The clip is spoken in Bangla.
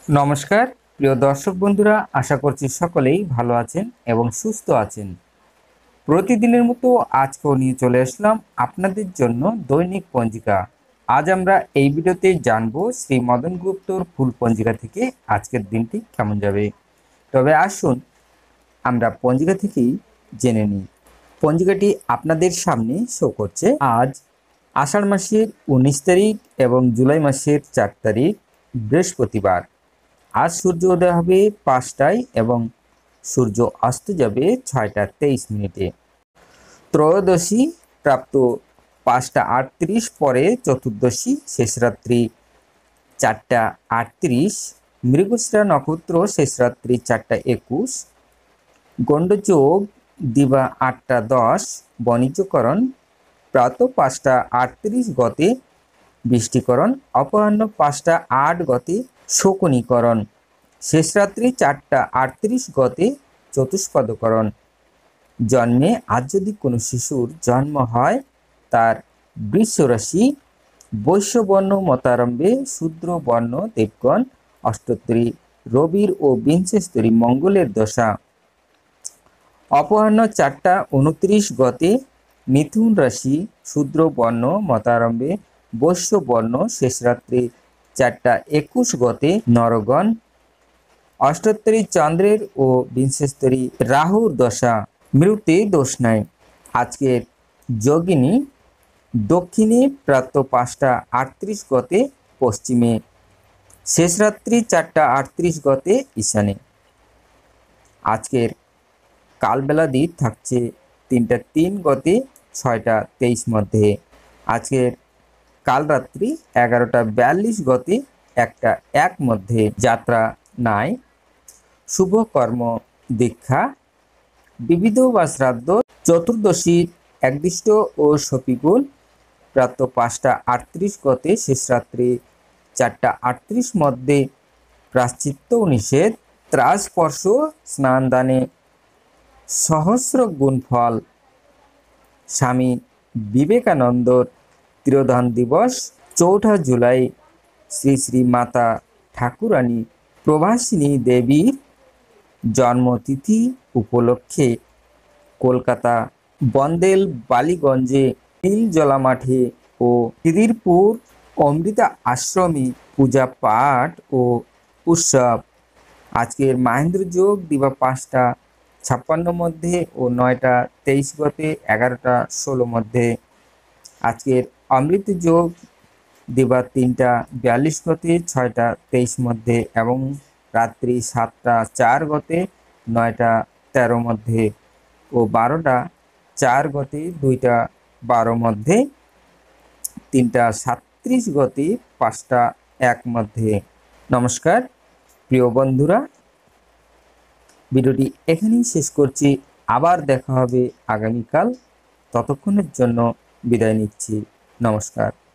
নমস্কার প্রিয় দর্শক বন্ধুরা, আশা করছি সকলেই ভালো আছেন এবং সুস্থ আছেন। প্রতিদিনের মতো আজকেও নিয়ে চলে আসলাম আপনাদের জন্য দৈনিক পঞ্জিকা। আজ আমরা এই ভিডিওতে জানবো শ্রী মদন গুপ্তর ফুল পঞ্জিকা থেকে আজকের দিনটি কেমন যাবে। তবে আসুন আমরা পঞ্জিকা থেকেই জেনে নিই। পঞ্জিকাটি আপনাদের সামনে শো করছে। আজ আষাঢ় মাসের 19 তারিখ এবং জুলাই মাসের 4 তারিখ বৃহস্পতিবার। আজ সূর্য উদয় হবে 5টায় এবং সূর্য অস্ত যাবে 6টা 23 মিনিটে। ত্রয়োদশী প্রাপ্ত 5টা 38, পরে চতুর্দশী শেষ রাত্রি 4টা 38, মৃগশিরা নক্ষত্র শেষ রাত্রি 4টা 21, গণ্ডযোগ দিবা 8টা 10, বাণিজ্যকরণ প্রাত 5টা 38 গতে বৃষ্টিকরণ, অপরাহ্ন 5টা 8 গতে শকুনীকরণ, শেষ রাত্রি 4টা 38 গতে চতুষ্পদকরণ। জন্মে আজ যদি কোনো শিশুর জন্ম হয়, তার বৃষ রাশি, বৈশ্যবর্ণ মতারম্ভে শূদ্র বর্ণ দেবগণ, অষ্টোত্তরী রবির ও বিংশস্তরী মঙ্গলের দশা। অপরাহ্ন 4টা 29 গতে মিথুন রাশি, শূদ্র বর্ণ মতারম্ভে বৈশ্য বর্ণ, শেষ রাত্রি 4টা 21 গতে নরগণ, অষ্টোত্তরী চন্দ্রের ও বিংশস্তরী রাহুর দশা। মৃতে দোষ নাই। আজকের যোগিনী দক্ষিণে প্রাত 5টা 38 গতে পশ্চিমে, শেষ রাত্রি 4টা 38 গতে ঈশানে। আজকের কালবেলাদি থাকছে 3টা 3 গতে 6টা 23 মধ্যে। আজকের কালরাত্রি 11টা 42 গতে 1টা 1 মধ্যে। যাত্রা নাই। শুভ কর্ম দীক্ষা, বিবিধ বা শ্রাদ্ধ। চতুর্দশী একদিষ্ট ও সপিগুণ প্রাত 5টা 38 গতে, শেষ রাত্রি 4টা 38 মধ্যে। প্রাশ্চিত্য নিষেধ। ত্রাসস্পর্শ স্নান দানে সহস্র গুণ ফল। স্বামী বিবেকানন্দর তিরোধান দিবস 4ঠা জুলাই। শ্রী শ্রী মাতা ঠাকুরানী প্রভাসিনী দেবীর জন্মতিথি উপলক্ষে কলকাতা বন্দেল বালিগঞ্জে নীলজলা মাঠে ও খিদিরপুর অমৃতা আশ্রমে পূজা পাঠ ও উৎসব। আজকের মাহেন্দ্র যোগ দিবা 5টা 56 মধ্যে ও 9টা 23 গতে 11টা 16 মধ্যে। আজকের অমৃত যোগ দিবা 3টা 42 গতে 6টা 23 মধ্যে এবং রাত্রি 7টা 4 গতে 9টা 13 মধ্যে ও 12টা 4 গতে 2টা 12 মধ্যে, 3টা 37 গতে 5টা 1 মধ্যে। নমস্কার প্রিয় বন্ধুরা, ভিডিওটি এখানেই শেষ করছি। আবার দেখা হবে আগামীকাল। ততক্ষণের জন্য বিদায় নিচ্ছি। নমস্কার।